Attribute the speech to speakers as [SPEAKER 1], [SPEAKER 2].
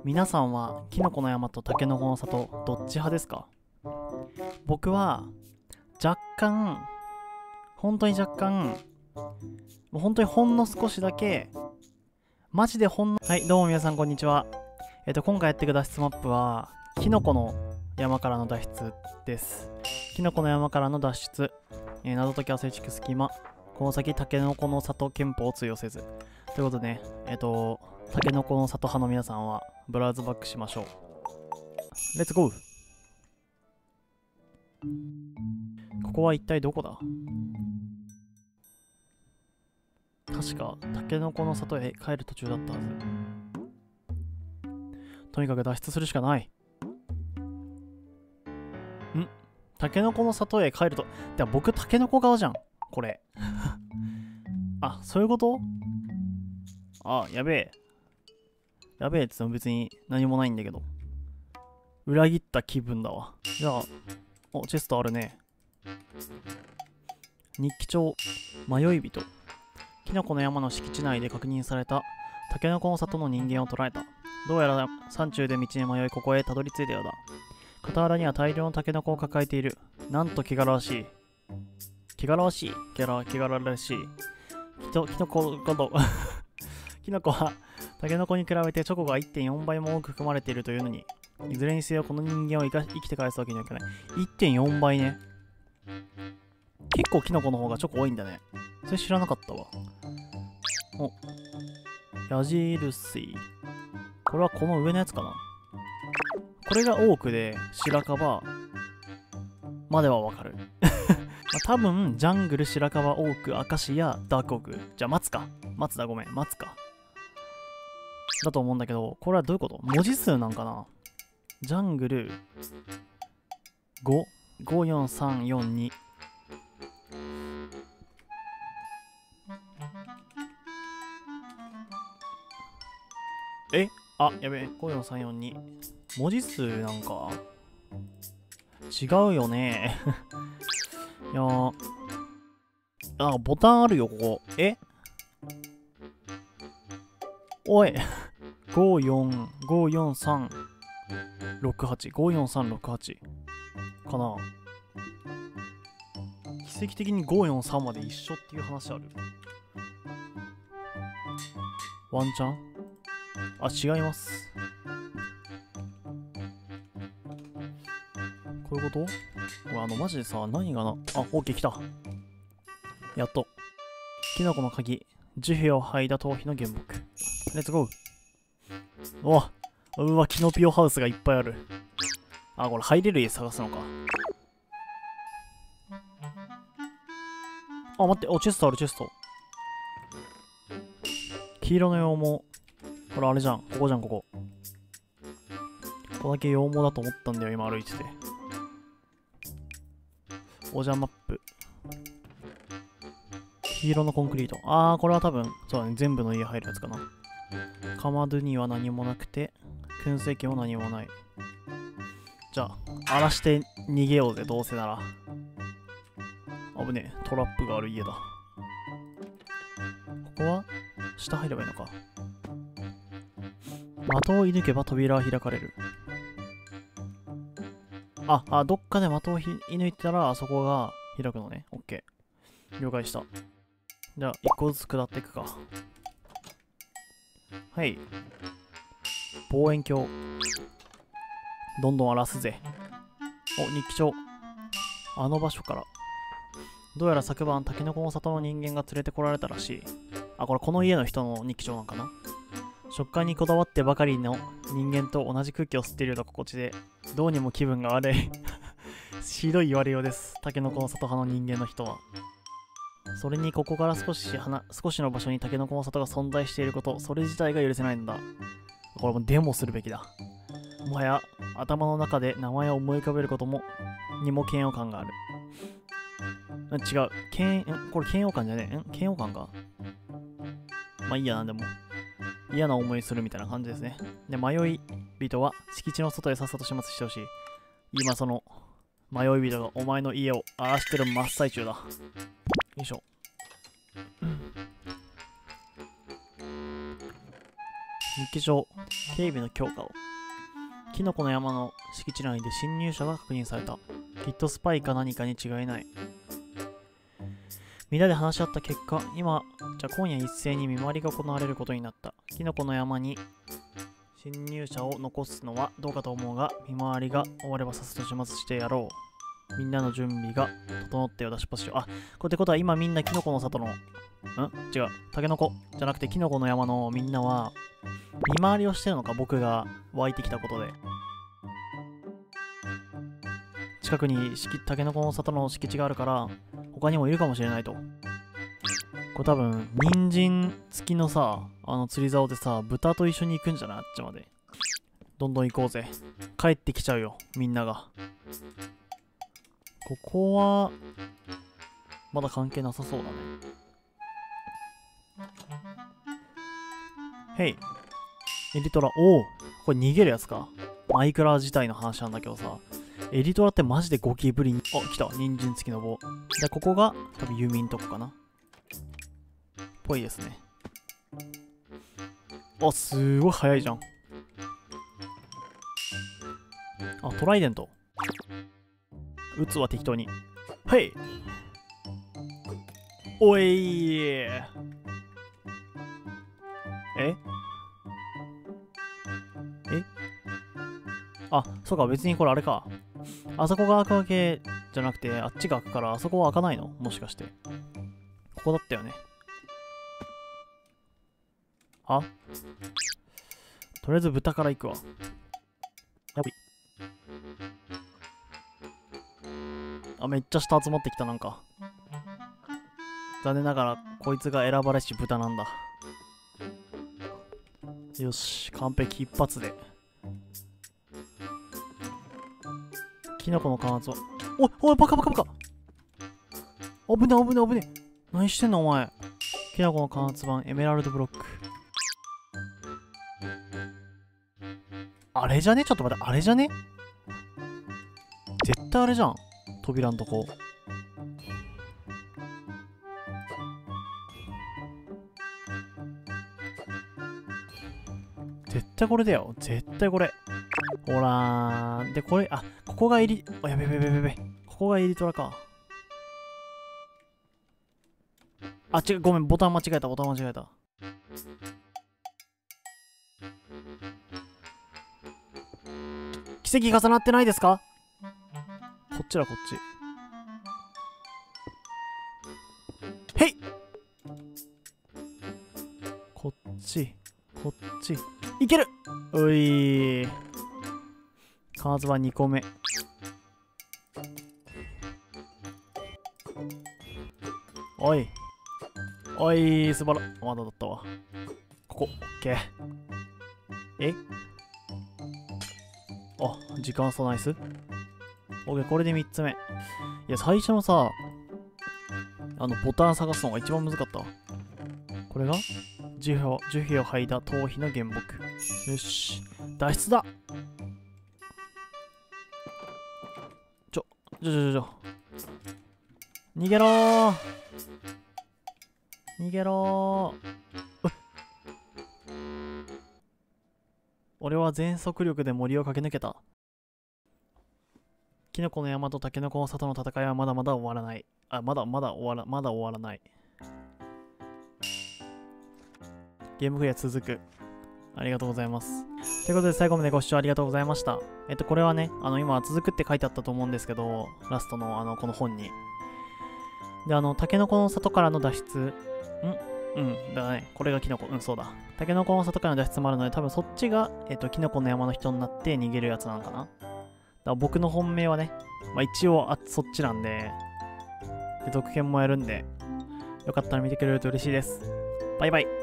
[SPEAKER 1] 皆さんはキノコの山とタケノコの里どっち派ですか？僕は若干、本当に若干、もう本当にほんの少しだけ、マジでほんの、はい、どうも皆さんこんにちは。今回やっていく脱出マップは、キノコの山からの脱出です。キノコの山からの脱出、謎解きアスレチック隙間、この先タケノコの里憲法を通用せず。ということでね、タケノコの里派の皆さんは、ブラウズバックしましょう。レッツゴー。ここは一体どこだ？確か、タケノコの里へ帰る途中だったはず。とにかく脱出するしかない。タケノコの里へ帰ると。でも僕、タケノコ側じゃん。これ。あ、そういうこと？あ、やべえ。やべえって言っても別に何もないんだけど。裏切った気分だわ。じゃあ、お、チェストあるね。日記帳、迷い人。キノコの山の敷地内で確認されたタケノコの里の人間を捕らえた。どうやら山中で道に迷いここへたどり着いたようだ。傍らには大量のタケノコを抱えている。なんと汚らわしい。汚らわしい汚らわしい。キノコごと。キノコはタケノコに比べてチョコが 1.4 倍も多く含まれているというのに、いずれにせよこの人間を生きて返すわけにはいかない。1.4 倍ね。結構キノコの方がチョコ多いんだね。それ知らなかったわ。お、矢印。これはこの上のやつかな。これが多くで白樺まではわかる。多分ジャングル、白樺、オーク、アカシア、ダークオーク。じゃあ松か。松だ、ごめん。松か。だと思うんだけど、これはどういうこと？文字数なんかな？ジャングル5、54342。あ、やべえ、54342。文字数なんか違うよね。いやー、あ、ボタンあるよ、ここ。おい。54、54368、54368かな。奇跡的に543まで一緒っていう話ある。ワンチャン？あ、違います。こういうこと？これマジでさ、何がな、あ、オッケー来た。やっと。キノコの鍵、樹皮を剥いだ頭皮の原木。レッツゴー。うわ、キノピオハウスがいっぱいある。あ、これ入れる家探すのか。あ、待って、チェストある、チェスト。黄色の羊毛。これあれじゃん、ここじゃん、ここ。ここだけ羊毛だと思ったんだよ、今歩いてて。オジャマップ。黄色のコンクリート。これは多分、そうだね、全部の家入るやつかな。かまどには何もなくて、燻製機も何もない。じゃあ、荒らして逃げようぜ、どうせなら。危ねえ、トラップがある家だ。ここは下入ればいいのか。的を射抜けば扉は開かれる。どっかで的を射抜いたら、あそこが開くのね。オッケー。了解した。じゃあ、一個ずつ下っていくか。はい。望遠鏡。どんどん荒らすぜ。お、日記帳。あの場所から。どうやら昨晩、タケノコの里の人間が連れてこられたらしい。この家の人の日記帳なんかな。食感にこだわってばかりの人間と同じ空気を吸っているような心地で、どうにも気分が悪い。ひどい言われようです。タケノコの里派の人間の人は。それにここから少しの場所にタケノコの里が存在していること、それ自体が許せないんだ。これもデモするべきだ。もはや頭の中で名前を思い浮かべることにも嫌悪感がある。違う。これ嫌悪感じゃねえ。嫌悪感が。まあいいや、なんでも。嫌な思いするみたいな感じですね。で、迷い人は敷地の外へさっさと始末してほしい。今その迷い人がお前の家を荒らしてる真っ最中だ。よいしょ。 日記上、警備の強化を。キノコの山の敷地内で侵入者が確認された。きっとスパイか何かに違いない。みんなで話し合った結果、今夜一斉に見回りが行われることになった。キノコの山に侵入者を残すのはどうかと思うが、見回りが終わればさっさと始末してやろう。みんなの準備が整ったようだ。出発しよう。あ、これってことは今みんなキノコの里の、違う。タケノコじゃなくてキノコの山のみんなは、見回りをしてるのか、僕が湧いてきたことで。近くにタケノコの里の敷地があるから、他にもいるかもしれないと。これ多分、人参付きのさ、釣り竿でさ、豚と一緒に行くんじゃない？あっちまで。どんどん行こうぜ。帰ってきちゃうよ、みんなが。ここは、まだ関係なさそうだね。へい。エリトラ、おお、これ逃げるやつか。マイクラ自体の話なんだけどさ。エリトラってマジでゴキブリに、あ、来た。人参付きの棒。で、ここが、多分弓んとこかな。ぽいですね。あ、すごい速いじゃん。あ、トライデント。撃つわ、適当に。はい。おいー。あ、そうか、別にこれあれか。あそこが開くわけじゃなくて、あっちが開くから、あそこは開かないの？もしかして。ここだったよね。あ？とりあえず豚から行くわ。やばい。あ、めっちゃ下集まってきた、なんか。残念ながら、こいつが選ばれし豚なんだ。よし、完璧一発で。キノコの感圧は。おい、バカ。危ね。何してんの、お前。キノコの感圧版、エメラルドブロック。あれじゃね？ちょっと待って、あれじゃね？絶対あれじゃん。扉んとこ。絶対これだよ。絶対これ。ほらー。で、これ、あ、ここがやべ。ここがエリトラか。あ、違う、ごめん、ボタン間違えた。奇跡重なってないですか？こっちだ、こっち。へい！こっち。いける！おいー。カーズは2個目。おい、素晴ら、まだだったわ。ここ、オッケー。あ、時間差ナイス。オッケー、これで3つ目。いや、最初のさ、ボタン探すのが一番難かったわ。これが樹皮を剥いだ頭皮の原木。よし、脱出だ。逃げろー。俺は全速力で森を駆け抜けた。キノコの山とタケノコの里の戦いはまだまだ終わらない。まだ終わらない。ゲームクリア続く。ありがとうございます。ということで最後までご視聴ありがとうございました。これはね、今続くって書いてあったと思うんですけど、ラストのこの本に。で、タケノコの里からの脱出。だからね、これがキノコ。そうだ。タケノコの里からの脱出もあるので、多分そっちが、キノコの山の人になって逃げるやつなのかな。だから僕の本命はね、一応そっちなんで、続編もやるんで、よかったら見てくれると嬉しいです。バイバイ。